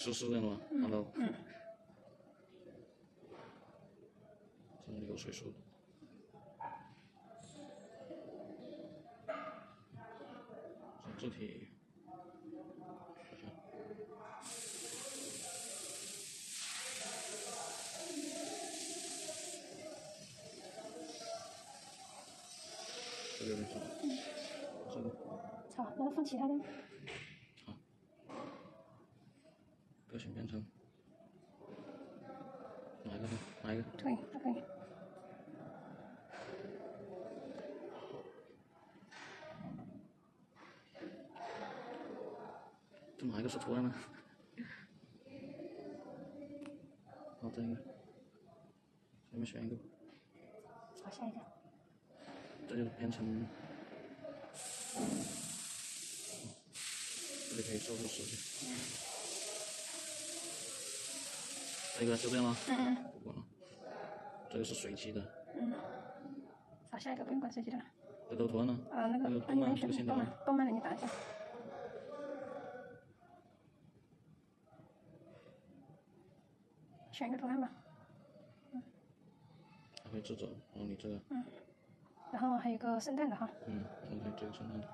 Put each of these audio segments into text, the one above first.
是这样的吗？然后，这种流水数的。字体，这个有点少。这个。 好，然后放其他的。 好。个性编程。哪一个呢？哪一个？ 对，都可以。 这哪一个是图案呢？好，这个，随便选一个。 好，下一个。 这就是编程。这里可以收入时间。这个就这样吗？不管了。这个是随机的。 好，下一个不用管随机的了。 这都图案呢？ 那个动漫，这个线条。 动漫的你打一下。选一个图案吧。 还会自走，然后你这个。 然后还有一个圣诞的哈。 OK，这个圣诞的。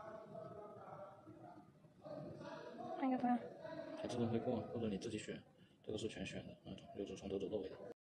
换一个图案。 它自动会过，或者你自己选，这个是全选的那种，就是从头走到尾的。